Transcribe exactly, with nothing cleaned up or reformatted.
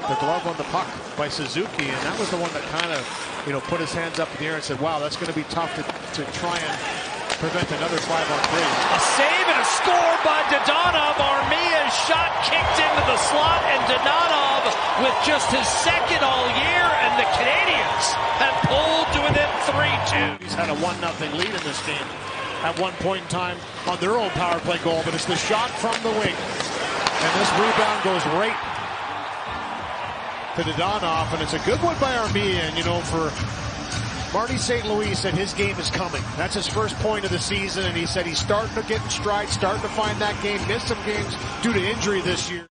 the glove on the puck by Suzuki, and that was the one that kind of, you know, put his hands up in the air and said, wow, that's going to be tough to, to try and prevent another five on three. A save and a score by Dadonov. Armia's shot kicked into the slot, and Dadonov with just his second all year, and the Canadiens have pulled to within three two. He's had a one nothing lead in this game at one point in time on their own power play goal, but it's the shot from the wing. And this rebound goes right to Dadonov, and it's a good one by Armia. And, you know, for Marty Saint Louis said his game is coming. That's his first point of the season, and he said he's starting to get in stride, starting to find that game. Missed some games due to injury this year.